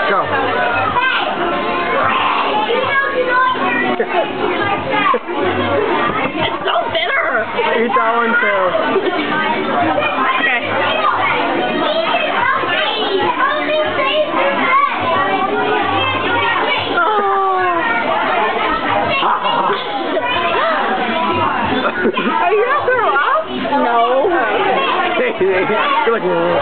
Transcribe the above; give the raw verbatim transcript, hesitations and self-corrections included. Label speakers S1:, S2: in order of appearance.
S1: Go.
S2: It's so bitter.
S1: Eat that one too.
S2: Okay. Are you gonna throw up? No.
S1: You're like,